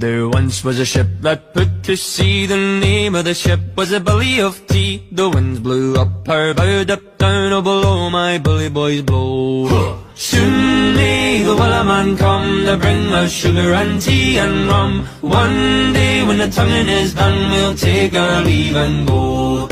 There once was a ship that put to sea. The name of the ship was a Billy of Tea. The winds blew up her bow, up down, oh below my bully boys blow. Soon may the Wellerman come to bring us sugar and tea and rum. One day when the tonguing is done, we'll take our leave and go.